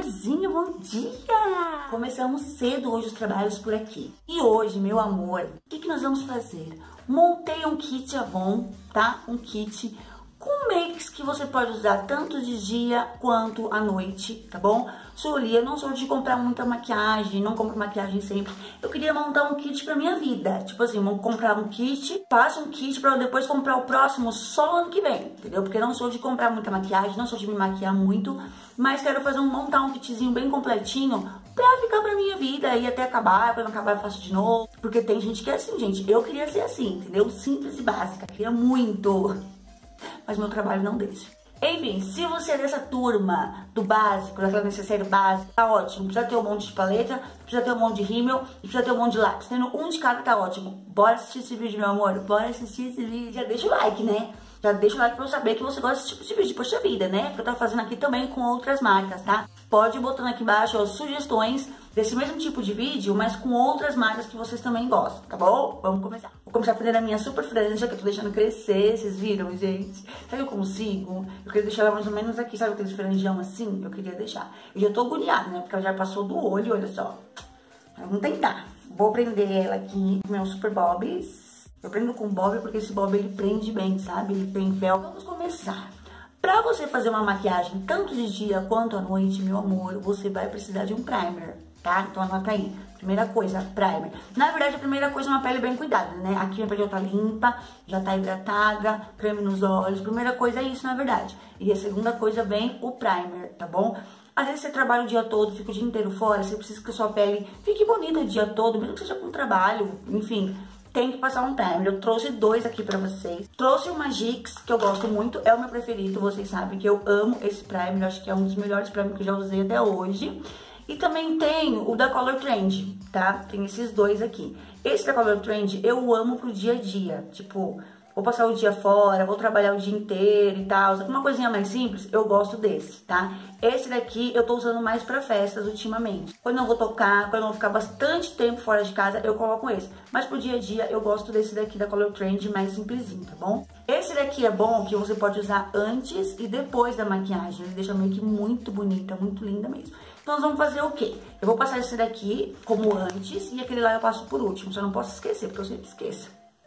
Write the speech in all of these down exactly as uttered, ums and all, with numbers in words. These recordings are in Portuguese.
amorzinho, bom dia! Começamos cedo hoje os trabalhos por aqui. E hoje, meu amor, o que, que nós vamos fazer? Montei um kit Avon, tá? Um kit com makes que você pode usar tanto de dia quanto à noite, tá bom? Sou Lia, não sou de comprar muita maquiagem, não compro maquiagem sempre. Eu queria montar um kit pra minha vida. Tipo assim, vou comprar um kit, faço um kit pra eu depois comprar o próximo só ano que vem, entendeu? Porque eu não sou de comprar muita maquiagem, não sou de me maquiar muito, mas quero fazer um, montar um kitzinho bem completinho pra ficar pra minha vida e até acabar, quando acabar eu faço de novo. Porque tem gente que é assim, gente. Eu queria ser assim, entendeu? Simples e básica, queria muito. Mas meu trabalho não deixa. Enfim, se você é dessa turma do básico, daquela necessário básico, tá ótimo. Precisa ter um monte de paleta, precisa ter um monte de rímel e precisa ter um monte de lápis. Tendo um de cada tá ótimo. Bora assistir esse vídeo, meu amor. Bora assistir esse vídeo. Já deixa o like, né? Já deixa o like pra eu saber que você gosta desse tipo de vídeo. Poxa vida, né? Porque eu tô fazendo aqui também com outras marcas, tá? Pode ir botando aqui embaixo ó, sugestões desse mesmo tipo de vídeo, mas com outras marcas que vocês também gostam, tá bom? Vamos começar. Vou começar fazendo a minha super franja, que eu tô deixando crescer, vocês viram, gente? Será que eu consigo? Eu queria deixar ela mais ou menos aqui, sabe aqueles franjão assim? Eu queria deixar. Eu já tô agoniada, né? Porque ela já passou do olho, olha só. Vamos tentar. Vou prender ela aqui com meus super bobs. Eu prendo com bob porque esse bob ele prende bem, sabe? Ele tem véu. Vamos começar. Pra você fazer uma maquiagem tanto de dia quanto à noite, meu amor, você vai precisar de um primer, tá? Então anota aí. Primeira coisa, primer. Na verdade, a primeira coisa é uma pele bem cuidada, né? Aqui minha pele já tá limpa, já tá hidratada, creme nos olhos. Primeira coisa é isso, na verdade. E a segunda coisa vem o primer, tá bom? Às vezes você trabalha o dia todo, fica o dia inteiro fora, você precisa que a sua pele fique bonita o dia todo, mesmo que seja com trabalho, enfim. Tem que passar um primer. Eu trouxe dois aqui pra vocês. Trouxe o Magix, que eu gosto muito, é o meu preferido. Vocês sabem que eu amo esse primer. Eu acho que é um dos melhores primers que eu já usei até hoje. E também tem o da Color Trend, tá? Tem esses dois aqui. Esse da Color Trend eu amo pro dia a dia. Tipo, vou passar o dia fora, vou trabalhar o dia inteiro e tal. Uma coisinha mais simples, eu gosto desse, tá? Esse daqui eu tô usando mais pra festas ultimamente. Quando eu vou tocar, quando eu vou ficar bastante tempo fora de casa, eu coloco esse. Mas pro dia a dia eu gosto desse daqui da Color Trend mais simplesinho, tá bom? Esse daqui é bom que você pode usar antes e depois da maquiagem. Ele deixa meio que muito bonita, muito linda mesmo. Então nós vamos fazer o quê? Eu vou passar esse daqui como antes e aquele lá eu passo por último. Só não posso esquecer, porque eu sempre esqueço.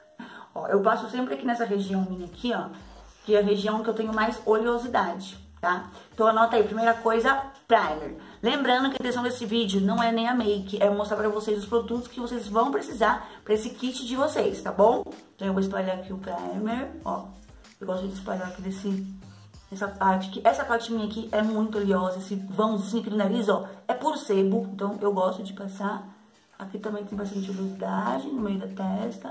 Ó, eu passo sempre aqui nessa região minha aqui, ó, que é a região que eu tenho mais oleosidade, tá? Então anota aí, primeira coisa, primer. Lembrando que a intenção desse vídeo não é nem a make, é mostrar pra vocês os produtos que vocês vão precisar pra esse kit de vocês, tá bom? Então eu vou espalhar aqui o primer, ó. Eu gosto de espalhar aqui desse, essa parte aqui. Essa parte minha aqui é muito oleosa, esse vãozinho aqui no nariz, ó, é puro sebo. Então eu gosto de passar. Aqui também tem bastante oleosidade no meio da testa.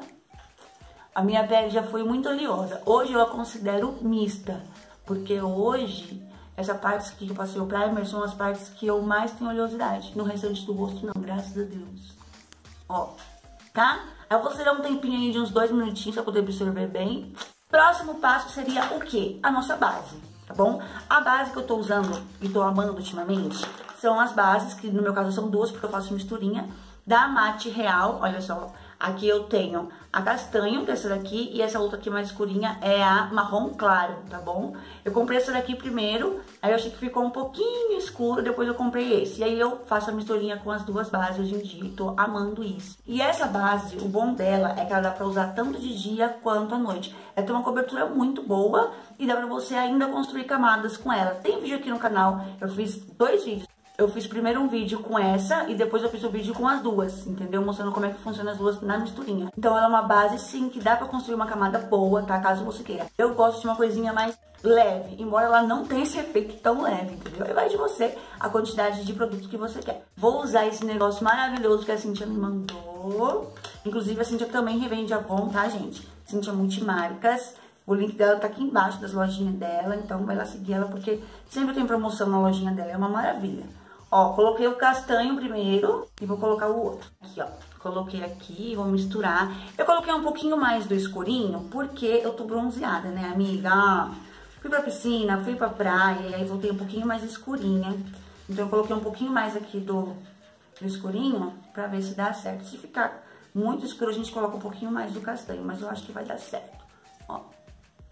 A minha pele já foi muito oleosa. Hoje eu a considero mista, porque hoje essa parte que eu passei o primer são as partes que eu mais tenho oleosidade. No restante do rosto não, graças a Deus. Ó, tá? Aí você dá um tempinho aí de uns dois minutinhos pra poder absorver bem. Próximo passo seria o quê? A nossa base, tá bom? A base que eu tô usando e tô amando ultimamente são as bases, que no meu caso são duas, porque eu faço misturinha, da Mate Real, olha só. Aqui eu tenho a castanho, que é essa daqui, e essa outra aqui mais escurinha é a marrom claro, tá bom? Eu comprei essa daqui primeiro, aí eu achei que ficou um pouquinho escuro, depois eu comprei esse. E aí eu faço a misturinha com as duas bases hoje em dia e tô amando isso. E essa base, o bom dela é que ela dá pra usar tanto de dia quanto à noite. Ela tem uma cobertura muito boa e dá pra você ainda construir camadas com ela. Tem vídeo aqui no canal, eu fiz dois vídeos. Eu fiz primeiro um vídeo com essa e depois eu fiz um vídeo com as duas, entendeu? Mostrando como é que funciona as duas na misturinha. Então ela é uma base, sim, que dá pra construir uma camada boa, tá? Caso você queira. Eu gosto de uma coisinha mais leve, embora ela não tenha esse efeito tão leve, entendeu? E vai de você a quantidade de produtos que você quer. Vou usar esse negócio maravilhoso que a Cintia me mandou. Inclusive a Cintia também revende Avon, tá, gente? Cintia Multimarcas. O link dela tá aqui embaixo das lojinhas dela, então vai lá seguir ela, porque sempre tem promoção na lojinha dela, é uma maravilha. Ó, coloquei o castanho primeiro e vou colocar o outro. Aqui, ó. Coloquei aqui, vou misturar. Eu coloquei um pouquinho mais do escurinho, porque eu tô bronzeada, né, amiga? Ah, fui pra piscina, fui pra praia, e aí voltei um pouquinho mais escurinha. Então eu coloquei um pouquinho mais aqui do, do escurinho, pra ver se dá certo. Se ficar muito escuro, a gente coloca um pouquinho mais do castanho, mas eu acho que vai dar certo. Ó,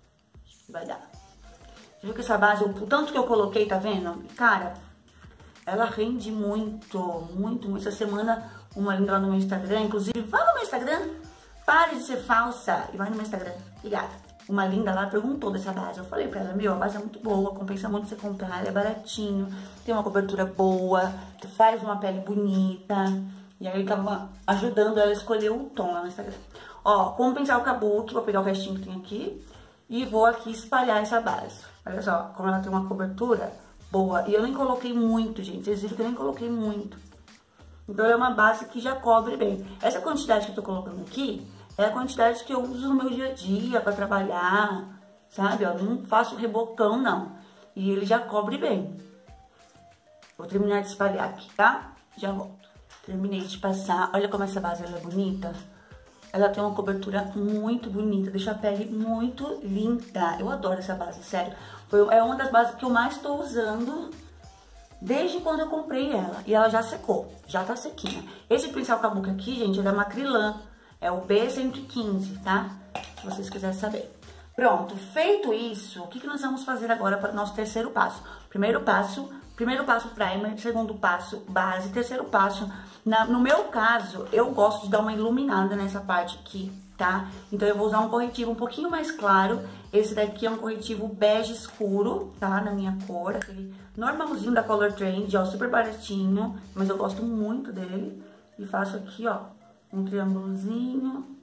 vai dar. Você viu que essa base, o tanto que eu coloquei, tá vendo? Cara... ela rende muito, muito, muito. Essa semana, uma linda lá no meu Instagram, inclusive, vai no meu Instagram, pare de ser falsa e vai no meu Instagram, obrigada. Uma linda lá perguntou dessa base, eu falei pra ela, meu, a base é muito boa, compensa muito você comprar, ela é baratinho, tem uma cobertura boa, faz uma pele bonita, e aí eu tava ajudando ela a escolher o tom lá no Instagram. Ó, como pincel kabuki, vou pegar o restinho que tem aqui e vou aqui espalhar essa base. Olha só, como ela tem uma cobertura boa, e eu nem coloquei muito, gente, vocês viram que eu nem coloquei muito. Então é uma base que já cobre bem. Essa quantidade que eu tô colocando aqui é a quantidade que eu uso no meu dia a dia pra trabalhar, sabe? Eu não faço rebocão, não. E ele já cobre bem. Vou terminar de espalhar aqui, tá? Já volto. Terminei de passar. Olha como essa base ela é bonita. Ela tem uma cobertura muito bonita, deixa a pele muito linda. Eu adoro essa base, sério. Foi, é uma das bases que eu mais tô usando desde quando eu comprei ela. E ela já secou, já tá sequinha. Esse pincel kabuki aqui, gente, ele é Macrylan. É o B cento e quinze, tá? Se vocês quiserem saber. Pronto, feito isso, o que, que nós vamos fazer agora para o nosso terceiro passo? Primeiro passo, primeiro passo primer, segundo passo base, terceiro passo. Na, no meu caso, eu gosto de dar uma iluminada nessa parte aqui, tá? Então eu vou usar um corretivo um pouquinho mais claro. Esse daqui é um corretivo bege escuro, tá? Na minha cor, aquele normalzinho da Color Trend, ó, super baratinho, mas eu gosto muito dele. E faço aqui, ó, um triângulozinho.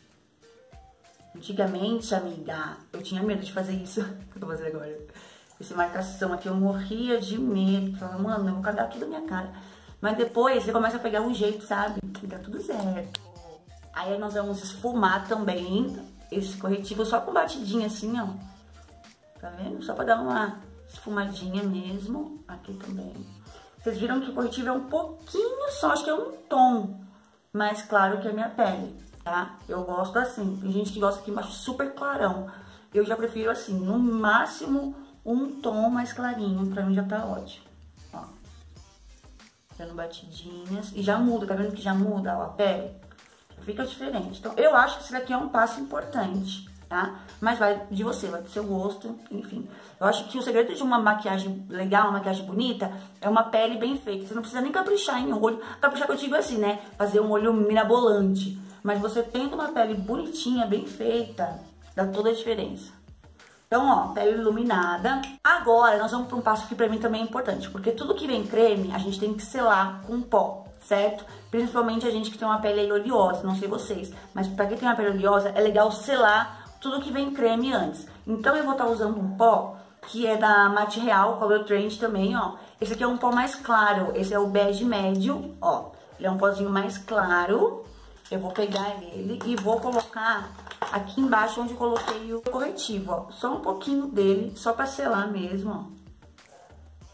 Antigamente, amiga, eu tinha medo de fazer isso. Eu vou fazer agora. Essa marcação aqui, eu morria de medo. Falava, mano, eu vou cagar tudo na minha cara. Mas depois você começa a pegar um jeito, sabe? Que dá tudo certo. Aí nós vamos esfumar também esse corretivo só com batidinha assim, ó. Tá vendo? Só pra dar uma esfumadinha mesmo. Aqui também. Vocês viram que o corretivo é um pouquinho só, acho que é um tom mais claro que a minha pele, tá? Eu gosto assim. Tem gente que gosta aqui embaixo super clarão. Eu já prefiro assim, no máximo um tom mais clarinho. Pra mim já tá ótimo. Ó. Dando batidinhas. E já muda, tá vendo que já muda ó, a pele? Fica diferente. Então, eu acho que esse daqui é um passo importante, tá? Mas vai de você, vai do seu gosto, enfim. Eu acho que o segredo de uma maquiagem legal, uma maquiagem bonita, é uma pele bem feita. Você não precisa nem caprichar em olho. Caprichar que eu digo assim, né? Fazer um olho mirabolante. Mas você tendo uma pele bonitinha, bem feita, dá toda a diferença. Então, ó, pele iluminada. Agora, nós vamos para um passo que pra mim também é importante. Porque tudo que vem creme, a gente tem que selar com pó, certo? Principalmente a gente que tem uma pele oleosa, não sei vocês. Mas pra quem tem uma pele oleosa, é legal selar tudo que vem creme antes. Então, eu vou estar usando um pó que é da Mate Real, Color Trend também, ó. Esse aqui é um pó mais claro, esse é o bege médio, ó. Ele é um pozinho mais claro. Eu vou pegar ele e vou colocar aqui embaixo onde eu coloquei o corretivo, ó. Só um pouquinho dele, só pra selar mesmo, ó.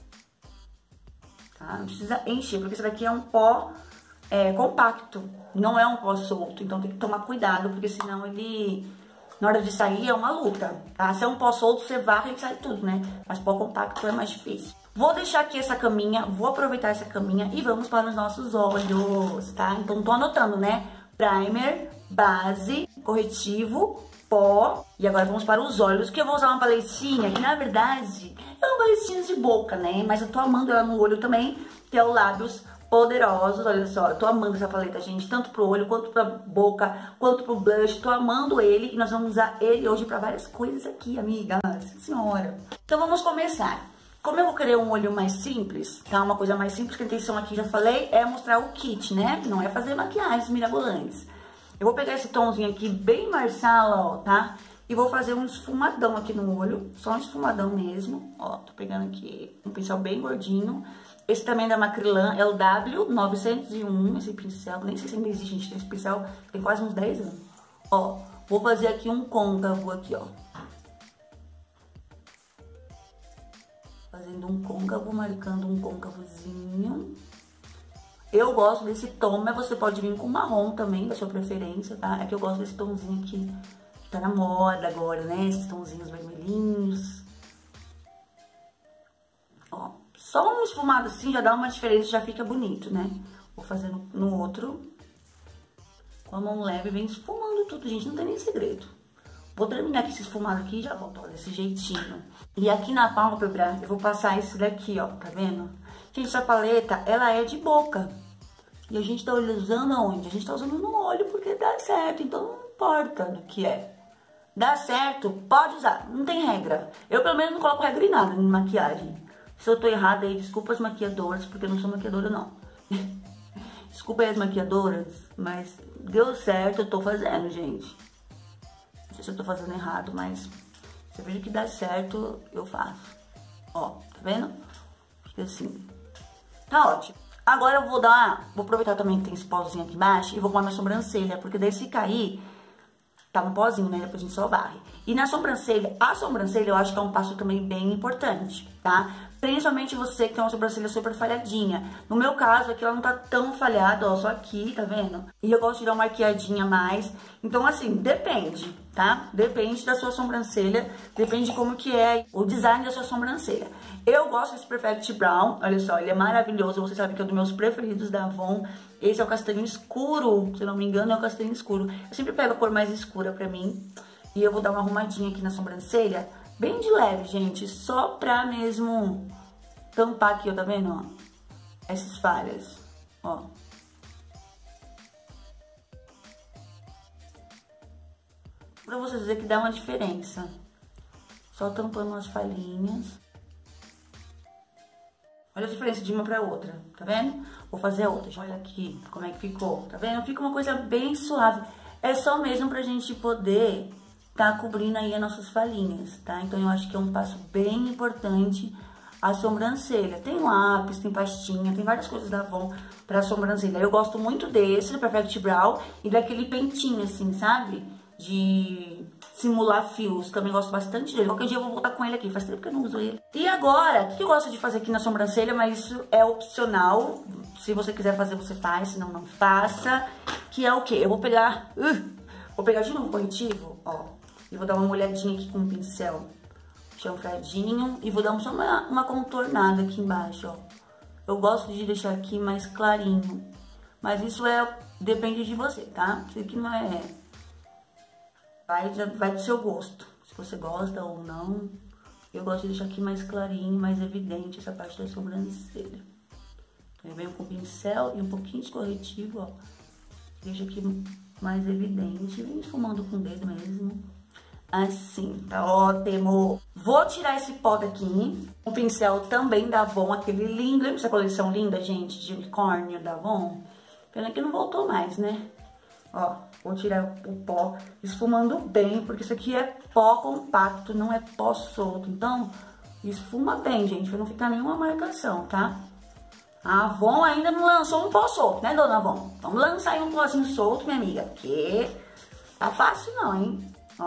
Tá? Não precisa encher, porque esse daqui é um pó é, compacto, não é um pó solto. Então tem que tomar cuidado, porque senão ele, na hora de sair, é uma luta, tá? Se é um pó solto, você varre e sai tudo, né? Mas pó compacto é mais difícil. Vou deixar aqui essa caminha, vou aproveitar essa caminha e vamos para os nossos olhos, tá? Então, tô anotando, né? Primer, base, corretivo, pó. E agora vamos para os olhos, que eu vou usar uma paletinha, que na verdade é uma paletinha de boca, né? Mas eu tô amando ela no olho também, que é o Lábios Poderosos. Olha só, eu tô amando essa paleta, gente, tanto pro olho, quanto pra boca, quanto pro blush. Tô amando ele e nós vamos usar ele hoje pra várias coisas aqui, amiga. Nossa senhora. Então, vamos começar. Como eu vou querer um olho mais simples, tá? Uma coisa mais simples, que a intenção aqui, já falei, é mostrar o kit, né? Não é fazer maquiagens mirabolantes. Eu vou pegar esse tomzinho aqui, bem marsala, ó, tá? E vou fazer um esfumadão aqui no olho, só um esfumadão mesmo. Ó, tô pegando aqui um pincel bem gordinho. Esse também é da Macrylan, é o W novecentos e um, esse pincel. Nem sei se ainda existe, gente, esse pincel tem quase uns dez anos. Ó, vou fazer aqui um côncavo aqui, ó. Fazendo um côncavo, marcando um côncavozinho. Eu gosto desse tom, mas você pode vir com marrom também, da sua preferência, tá? É que eu gosto desse tomzinho aqui, que tá na moda agora, né? Esses tomzinhos vermelhinhos. Ó, só um esfumado assim já dá uma diferença, já fica bonito, né? Vou fazer no, no outro. Com a mão leve, vem esfumando tudo, gente, não tem nem segredo. Vou terminar com esse esfumado aqui e já volto, ó, desse jeitinho. E aqui na pálpebra eu vou passar esse daqui, ó, tá vendo? Gente, essa paleta, ela é de boca. E a gente tá usando aonde? A gente tá usando no olho porque dá certo, então não importa do que é. Dá certo, pode usar, não tem regra. Eu pelo menos não coloco regra em nada, em maquiagem. Se eu tô errada aí, desculpa as maquiadoras, porque eu não sou maquiadora não. Desculpa aí as maquiadoras, mas deu certo, eu tô fazendo, gente. Não sei se eu tô fazendo errado, mas se eu vejo que dá certo, eu faço. Ó, tá vendo? Fica assim. Tá ótimo. Agora eu vou dar, vou aproveitar também que tem esse pozinho aqui embaixo e vou arrumar minha sobrancelha, porque daí se cair, tá um pozinho, né? Depois a gente só varre. E na sobrancelha, a sobrancelha eu acho que é um passo também bem importante, tá? Principalmente você que tem uma sobrancelha super falhadinha. No meu caso, aqui ela não tá tão falhada, ó, só aqui, tá vendo? E eu gosto de dar uma arqueadinha a mais. Então, assim, depende, tá? Depende da sua sobrancelha, depende de como que é o design da sua sobrancelha. Eu gosto desse Perfect Brown, olha só, ele é maravilhoso, vocês sabem que é um dos meus preferidos da Avon. Esse é o castanho escuro, se não me engano é o castanho escuro. Eu sempre pego a cor mais escura pra mim. E eu vou dar uma arrumadinha aqui na sobrancelha, bem de leve, gente, só pra mesmo tampar aqui, ó, tá vendo, ó, essas falhas, ó. Pra vocês verem que dá uma diferença. Só tampando umas falhinhas. Olha a diferença de uma pra outra, tá vendo? Vou fazer outra, olha aqui como é que ficou, tá vendo? Fica uma coisa bem suave. É só mesmo pra gente poder tá cobrindo aí as nossas falhinhas, tá? Então eu acho que é um passo bem importante a sobrancelha. Tem lápis, tem pastinha, tem várias coisas da Avon pra sobrancelha. Eu gosto muito desse, do Perfect Brown, e daquele pentinho assim, sabe? De simular fios, também gosto bastante dele. Qualquer dia eu vou voltar com ele aqui, faz tempo que eu não uso ele. E agora, o que eu gosto de fazer aqui na sobrancelha, mas isso é opcional. Se você quiser fazer, você faz, senão não faça. Que é o quê? Eu vou pegar... Uh, vou pegar de novo o corretivo, ó. E vou dar uma molhadinha aqui com o pincel chanfradinho. E vou dar só uma, uma contornada aqui embaixo, ó. Eu gosto de deixar aqui mais clarinho. Mas isso é... depende de você, tá? Isso aqui não é... Vai, vai do seu gosto. Se você gosta ou não. Eu gosto de deixar aqui mais clarinho, mais evidente essa parte da sobrancelha. Então eu venho com o pincel e um pouquinho de corretivo, ó. Deixa aqui mais evidente. Vem esfumando com o dedo mesmo. Assim, tá ótimo. Vou tirar esse pó daqui. Um pincel também da Avon, aquele lindo. Lembra essa coleção linda, gente, de unicórnio da Avon? Pena que não voltou mais, né? Ó, vou tirar o pó esfumando bem, porque isso aqui é pó compacto, não é pó solto. Então, esfuma bem, gente, pra não ficar nenhuma marcação, tá? A Avon ainda não lançou um pó solto, né, dona Avon? Vamos lançar aí um pozinho solto, minha amiga, porque tá fácil não, hein? Ó.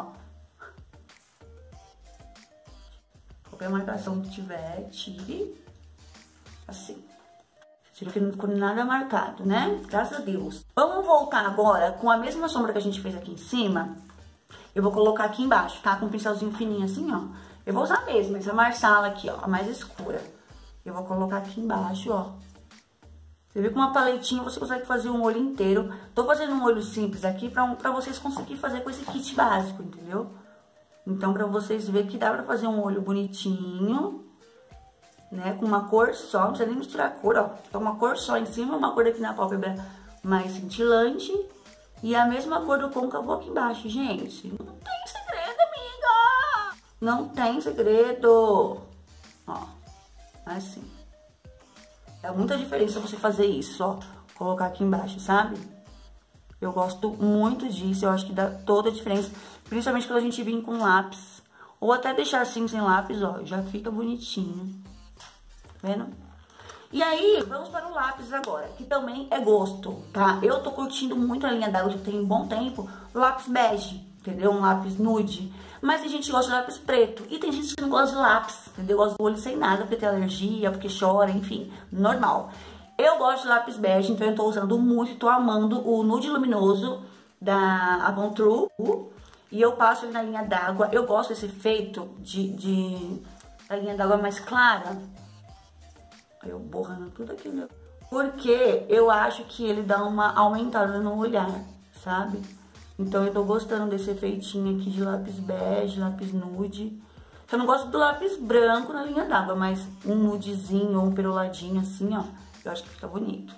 Qualquer marcação que tiver, tire. Assim. Tira que não ficou nada marcado, né? Graças a Deus. Vamos voltar agora com a mesma sombra que a gente fez aqui em cima. Eu vou colocar aqui embaixo, tá? Com um pincelzinho fininho assim, ó. Eu vou usar mesmo essa marsala aqui, ó, a mais escura. Eu vou colocar aqui embaixo, ó. Você viu com uma paletinha você consegue fazer um olho inteiro. Tô fazendo um olho simples aqui pra, pra vocês conseguirem fazer com esse kit básico, entendeu? Então, pra vocês verem que dá pra fazer um olho bonitinho, né? Com uma cor só, não precisa nem misturar a cor, ó. É uma cor só em cima, uma cor aqui na pálpebra mais cintilante. E a mesma cor do côncavo aqui embaixo, gente. Não tem segredo, amiga! Não tem segredo! Ó, assim. É muita diferença você fazer isso, ó. Colocar aqui embaixo, sabe? Eu gosto muito disso, eu acho que dá toda a diferença. Principalmente quando a gente vir com lápis. Ou até deixar assim sem lápis, ó. Já fica bonitinho. Tá vendo? E aí, vamos para o lápis agora, que também é gosto, tá? Eu tô curtindo muito a linha d'água, já tem um bom tempo, lápis bege, entendeu? Um lápis nude. Mas tem gente que gosta de lápis preto, e tem gente que não gosta de lápis, entendeu? Gosta do olho sem nada, porque tem alergia, porque chora, enfim, normal. Eu gosto de lápis bege, então eu tô usando muito, tô amando o nude luminoso da Avon True. E eu passo ele na linha d'água, eu gosto desse efeito de, de da linha d'água mais clara. Aí eu borrando tudo aquilo. Porque eu acho que ele dá uma aumentada no olhar, sabe? Então eu tô gostando desse efeitinho aqui de lápis bege, lápis nude. Eu não gosto do lápis branco na linha d'água, mas um nudezinho ou um peroladinho assim, ó, eu acho que fica bonito.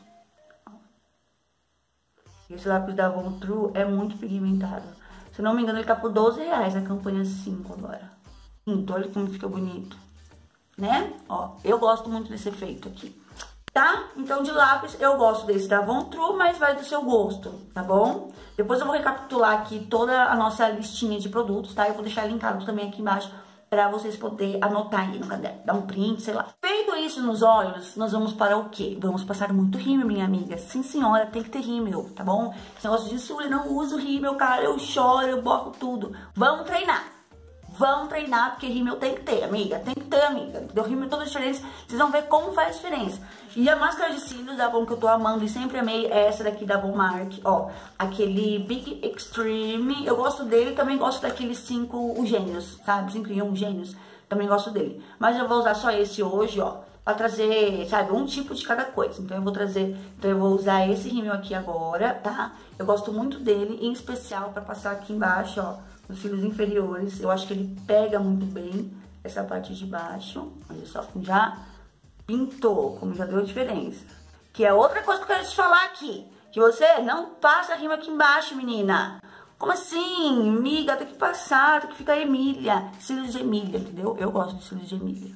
Esse lápis da Avon True é muito pigmentado. Se não me engano, ele tá por doze reais na campanha cinco agora. Então, olha como fica bonito, né? Ó, eu gosto muito desse efeito aqui, tá? Então, de lápis, eu gosto desse da Avon True, mas vai do seu gosto, tá bom? Depois eu vou recapitular aqui toda a nossa listinha de produtos, tá? Eu vou deixar linkado também aqui embaixo pra vocês poderem anotar aí no caderno, dar um print, sei lá. Feito isso nos olhos, nós vamos para o quê? Vamos passar muito rímel, minha amiga. Sim, senhora, tem que ter rímel, tá bom? Esse negócio de Sully, não uso rímel, cara, eu choro, eu boto tudo. Vamos treinar. Vamos treinar, porque rímel tem que ter, amiga. Tem que ter, amiga. Deu rímel toda a diferença. Vocês vão ver como faz diferença. E a máscara de cílios da Avon que eu tô amando e sempre amei é essa daqui da Avon Mark. Ó, aquele Big Extreme. Eu gosto dele, também gosto daqueles cinco gênios, sabe? cinco e um gênios. Também gosto dele. Mas eu vou usar só esse hoje, ó. Pra trazer, sabe, um tipo de cada coisa. Então eu vou trazer, então eu vou usar esse rímel aqui agora, tá? Eu gosto muito dele, em especial pra passar aqui embaixo, ó. Nos cílios inferiores, eu acho que ele pega muito bem essa parte de baixo. Olha só, como já pintou, como já deu diferença. Que é outra coisa que eu quero te falar aqui. Que você não passa rímel aqui embaixo, menina. Como assim? Amiga, tem que passar, tem que ficar Emília. Cílios de Emília, entendeu? Eu gosto de cílios de Emília.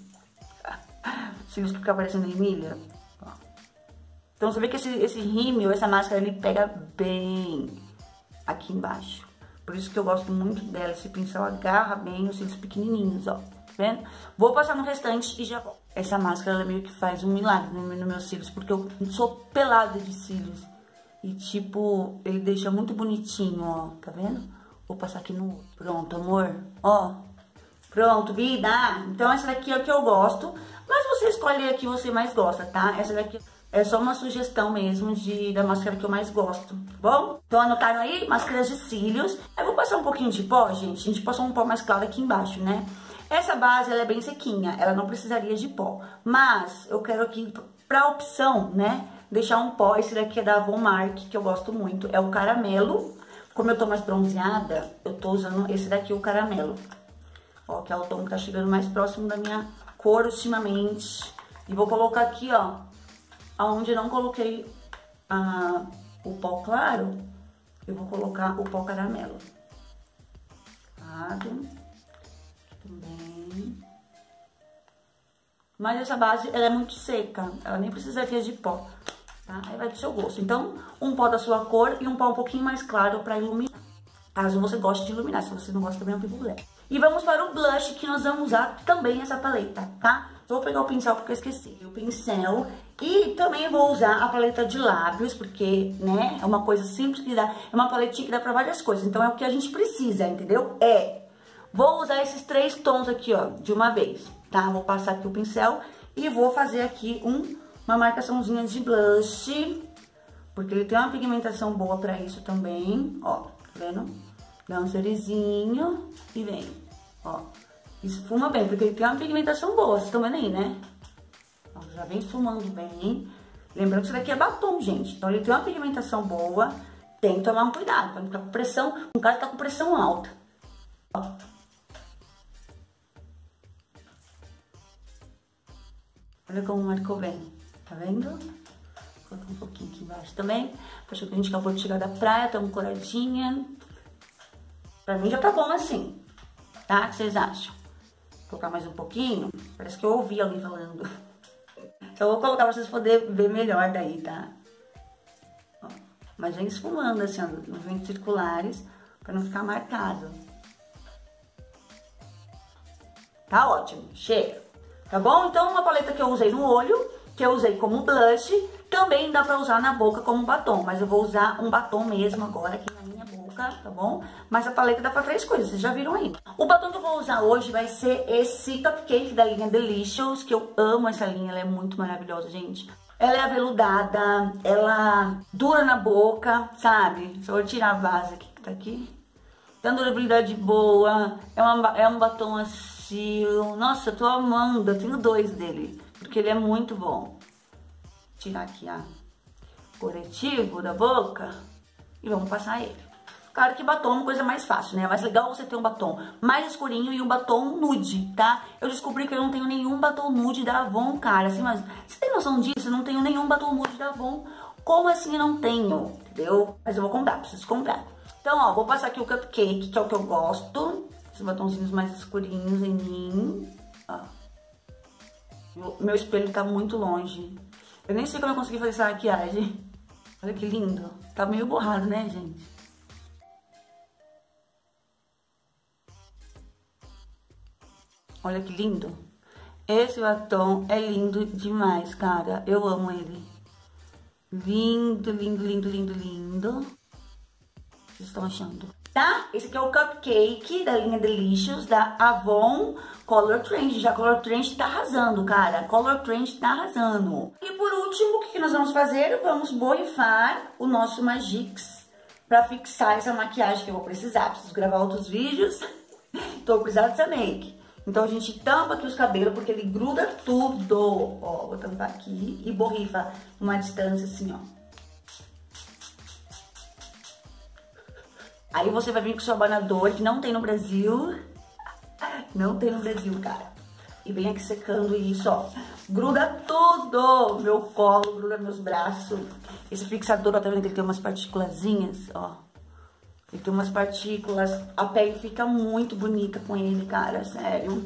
Cílios que ficam parecendo Emília. Ó. Então você vê que esse, esse rímel, essa máscara, ele pega bem aqui embaixo. Por isso que eu gosto muito dela. Esse pincel agarra bem os cílios pequenininhos, ó. Tá vendo? Vou passar no restante e já volto. Essa máscara, ela meio que faz um milagre nos no meus cílios, porque eu sou pelada de cílios. E, tipo, ele deixa muito bonitinho, ó. Tá vendo? Vou passar aqui no... Pronto, amor. Ó. Pronto, vida. Então, essa daqui é o que eu gosto. Mas você escolhe a que você mais gosta, tá? Essa daqui... É só uma sugestão mesmo de, da máscara que eu mais gosto, tá bom? Então anotaram aí? Máscaras de cílios. Eu vou passar um pouquinho de pó, gente. A gente passou um pó mais claro aqui embaixo, né? Essa base, ela é bem sequinha. Ela não precisaria de pó. Mas eu quero aqui, pra opção, né? Deixar um pó. Esse daqui é da Avon Mark, que eu gosto muito. É o caramelo. Como eu tô mais bronzeada, eu tô usando esse daqui, o caramelo. Ó, que é o tom que tá chegando mais próximo da minha cor ultimamente. E vou colocar aqui, ó. Onde eu não coloquei ah, o pó claro, eu vou colocar o pó caramelo. Claro. Também. Mas essa base, ela é muito seca. Ela nem precisaria de pó, tá? Aí vai do seu gosto. Então, um pó da sua cor e um pó um pouquinho mais claro pra iluminar. Caso você goste de iluminar. Se você não gosta, também é um problema. E vamos para o blush, que nós vamos usar também essa paleta, tá? Vou pegar o pincel porque eu esqueci. O pincel. E também vou usar a paleta de lábios, porque, né, é uma coisa simples que dá. É uma paletinha que dá pra várias coisas. Então, é o que a gente precisa, entendeu? É. Vou usar esses três tons aqui, ó, de uma vez, tá? Vou passar aqui o pincel e vou fazer aqui um, uma marcaçãozinha de blush. Porque ele tem uma pigmentação boa pra isso também, ó. Tá vendo? Dá um cerezinho e vem, ó. Esfuma bem, porque ele tem uma pigmentação boa, vocês estão vendo aí, né? Ó, já vem esfumando bem. Lembrando que isso daqui é batom, gente. Então, ele tem uma pigmentação boa. Tem que tomar um cuidado, pra não ficar com pressão. No caso, tá com pressão alta. Ó. Olha como marcou bem. Tá vendo? Vou colocar um pouquinho aqui embaixo também. Acho que a gente acabou de chegar da praia, tá uma coradinha. Pra mim já tá bom assim. Tá? O que vocês acham? Vou colocar mais um pouquinho. Parece que eu ouvi alguém falando. Então, eu vou colocar pra vocês poderem ver melhor daí, tá? Ó, mas vem esfumando assim, ó, nos ventos circulares, pra não ficar marcado. Tá ótimo. Chega. Tá bom? Então, uma paleta que eu usei no olho, que eu usei como blush, também dá pra usar na boca como batom. Mas eu vou usar um batom mesmo agora aqui na minha boca, tá bom? Mas a paleta dá pra três coisas, vocês já viram aí. O batom que eu vou usar hoje vai ser esse Cupcake da linha Delicious, que eu amo essa linha, ela é muito maravilhosa, gente. Ela é aveludada, ela dura na boca, sabe? Só vou tirar a base aqui, que tá aqui. Tem uma durabilidade boa, é, uma, é um batom assim, nossa, eu tô amando, eu tenho dois dele, porque ele é muito bom. Vou tirar aqui a corretivo da boca e vamos passar ele. Claro que batom é uma coisa mais fácil, né? É mais legal você ter um batom mais escurinho e um batom nude, tá? Eu descobri que eu não tenho nenhum batom nude da Avon, cara. Assim, mas você tem noção disso? Eu não tenho nenhum batom nude da Avon. Como assim eu não tenho? Entendeu? Mas eu vou comprar, preciso comprar. Então, ó, vou passar aqui o Cupcake, que é o que eu gosto. Esses batonzinhos mais escurinhos em mim. Ó. Meu espelho tá muito longe. Eu nem sei como eu consegui fazer essa maquiagem. Olha que lindo. Tá meio borrado, né, gente? Olha que lindo. Esse batom é lindo demais, cara. Eu amo ele. Lindo, lindo, lindo, lindo, lindo. O que vocês estão achando? Tá? Esse aqui é o Cupcake da linha Delicious, da Avon Color Trend. Já Color Trend tá arrasando, cara. Color Trend tá arrasando. E por último, o que nós vamos fazer? Vamos borrifar o nosso Magix pra fixar essa maquiagem que eu vou precisar. Preciso gravar outros vídeos. Tô precisando dessa make. Então a gente tampa aqui os cabelos, porque ele gruda tudo. Ó, vou tampar aqui e borrifa uma distância assim, ó. Aí você vai vir com o seu abanador, que não tem no Brasil. Não tem no Brasil, cara. E vem aqui secando isso, ó. Gruda tudo. Meu colo, gruda meus braços. Esse fixador, ó, tá vendo que ele tem umas partículazinhas, ó. Ele tem umas partículas, a pele fica muito bonita com ele, cara, sério.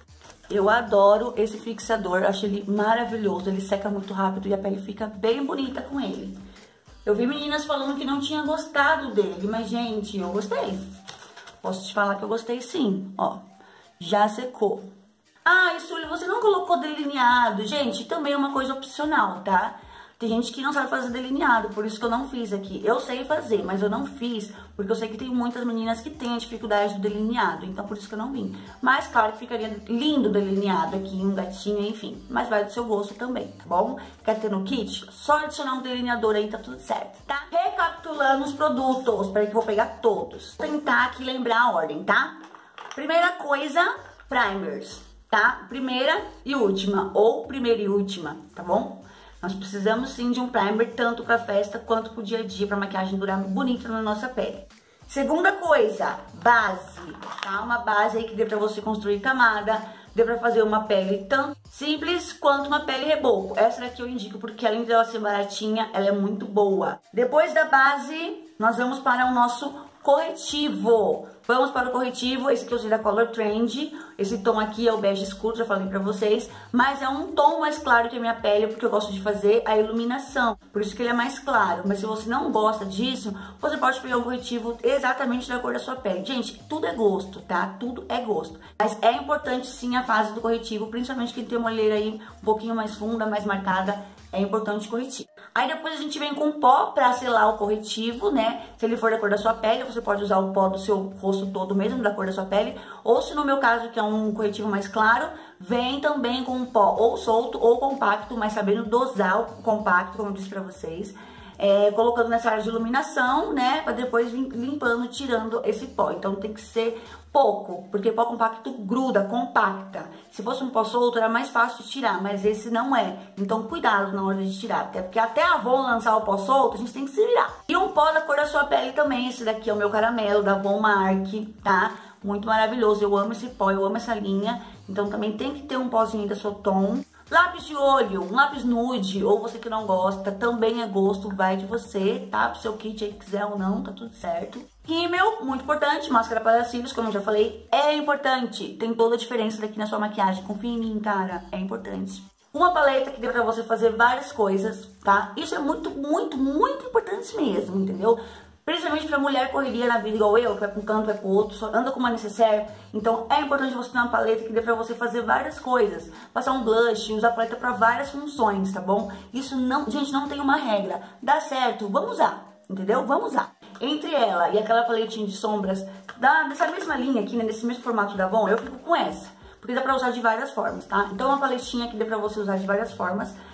Eu adoro esse fixador, acho ele maravilhoso, ele seca muito rápido e a pele fica bem bonita com ele. Eu vi meninas falando que não tinha gostado dele, mas, gente, eu gostei. Posso te falar que eu gostei sim, ó. Já secou. Ah, e Sully, você não colocou delineado. Gente, também é uma coisa opcional, tá? Tem gente que não sabe fazer delineado, por isso que eu não fiz aqui. Eu sei fazer, mas eu não fiz, porque eu sei que tem muitas meninas que têm a dificuldade do delineado, então por isso que eu não vim. Mas claro que ficaria lindo delineado aqui, um gatinho, enfim. Mas vai do seu gosto também, tá bom? Quer ter no kit? Só adicionar um delineador aí, tá tudo certo, tá? Recapitulando os produtos, peraí que eu vou pegar todos. Vou tentar aqui lembrar a ordem, tá? Primeira coisa, primers, tá? Primeira e última, ou primeira e última, tá bom? Nós precisamos sim de um primer, tanto para festa quanto para o dia a dia, para a maquiagem durar bonita na nossa pele. Segunda coisa, base, tá? Uma base aí que dê para você construir camada, dê para fazer uma pele tanto simples quanto uma pele reboco. Essa daqui eu indico porque além de ela ser baratinha, ela é muito boa. Depois da base, nós vamos para o nosso corretivo. Vamos para o corretivo, esse aqui eu usei da Color Trend. Esse tom aqui é o bege escuro, já falei pra vocês. Mas é um tom mais claro que a minha pele, porque eu gosto de fazer a iluminação. Por isso que ele é mais claro. Mas se você não gosta disso, você pode pegar um corretivo exatamente da cor da sua pele. Gente, tudo é gosto, tá? Tudo é gosto. Mas é importante sim a fase do corretivo, principalmente quem tem uma olheira aí um pouquinho mais funda, mais marcada. É importante corretivo. Aí depois a gente vem com pó pra selar o corretivo, né? Se ele for da cor da sua pele, você pode usar o pó do seu rosto todo mesmo, da cor da sua pele. Ou se no meu caso, que é um corretivo mais claro, vem também com um pó ou solto ou compacto, mas sabendo dosar o compacto, como eu disse pra vocês. É, colocando nessa área de iluminação, né? Pra depois vir limpando, tirando esse pó. Então tem que ser pouco, porque pó compacto gruda, compacta. Se fosse um pó solto, era mais fácil de tirar, mas esse não é. Então cuidado na hora de tirar, até porque até a Avon lançar o pó solto, a gente tem que se virar. E um pó da cor da sua pele também, esse daqui é o meu caramelo, da Avon Mark, tá? Muito maravilhoso, eu amo esse pó, eu amo essa linha. Então também tem que ter um pozinho da seu tom. Lápis de olho, um lápis nude, ou você que não gosta, também é gosto, vai de você, tá? Pro seu kit aí, quiser ou não, tá tudo certo. Rímel, muito importante, máscara para cílios, como eu já falei, é importante. Tem toda a diferença daqui na sua maquiagem, confia em mim, cara, é importante. Uma paleta que dê pra você fazer várias coisas, tá? Isso é muito, muito, muito importante mesmo, entendeu? Principalmente pra mulher correria na vida igual eu, que vai pra um canto, vai pro outro, só anda com uma necessaire. Então é importante você ter uma paleta que dê pra você fazer várias coisas. Passar um blush, usar a paleta pra várias funções, tá bom? Isso não, gente, não tem uma regra. Dá certo, vamos usar, entendeu? Vamos usar. Entre ela e aquela paletinha de sombras, da, dessa mesma linha aqui, né, desse mesmo formato da Avon, eu fico com essa. Porque dá pra usar de várias formas, tá? Então uma paletinha que dê pra você usar de várias formas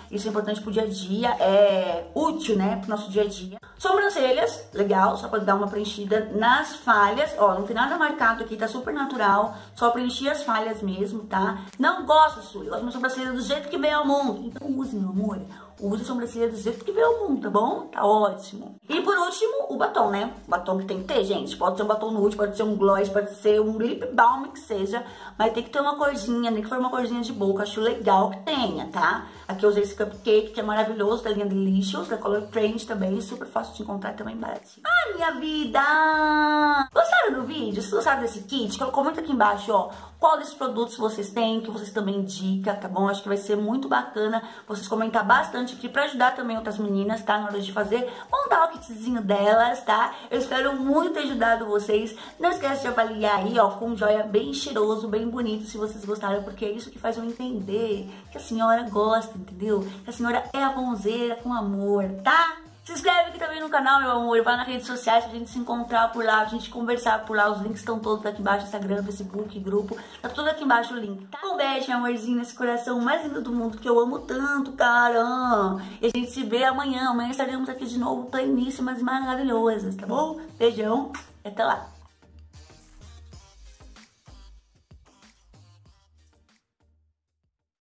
Isso é importante pro dia a dia, é útil, né, pro nosso dia a dia. Sobrancelhas, legal, só pra dar uma preenchida nas falhas. Ó, não tem nada marcado aqui, tá super natural. Só preencher as falhas mesmo, tá? Não gosto, Su, eu gosto de uma sobrancelha do jeito que veio ao mundo. Então use, meu amor. Use a sobrancelha do jeito que veio ao mundo, tá bom? Tá ótimo. E por último, o batom, né? O batom que tem que ter, gente. Pode ser um batom nude, pode ser um gloss, pode ser um lip balm, que seja. Mas tem que ter uma corzinha, nem que for uma corzinha de boca. Acho legal que tenha, tá? Aqui eu usei esse cupcake, que é maravilhoso, da linha Delicious, da Color Trend também. Super fácil de encontrar, também baratinho. Ai, minha vida! Gostaram do vídeo? Se gostaram desse kit, comenta aqui embaixo, ó. Qual desses produtos vocês têm, que vocês também indicam, tá bom? Acho que vai ser muito bacana vocês comentar bastante aqui pra ajudar também outras meninas, tá? Na hora de fazer, montar o kitzinho delas, tá? Eu espero muito ter ajudado vocês. Não esquece de avaliar aí, ó, com um joia bem cheiroso, bem bonito, se vocês gostaram, porque é isso que faz eu entender que a senhora gosta, entendeu? Que a senhora é a bonzeira com amor, tá? Se inscreve aqui também no canal, meu amor, vai nas redes sociais pra gente se encontrar por lá, pra gente conversar por lá, os links estão todos aqui embaixo, Instagram, Facebook, grupo, tá tudo aqui embaixo o link, tá? Um beijo, meu amorzinho, nesse coração mais lindo do mundo, que eu amo tanto, cara, e a gente se vê amanhã, amanhã estaremos aqui de novo, pleníssimas e maravilhosas, tá bom? Beijão, até lá!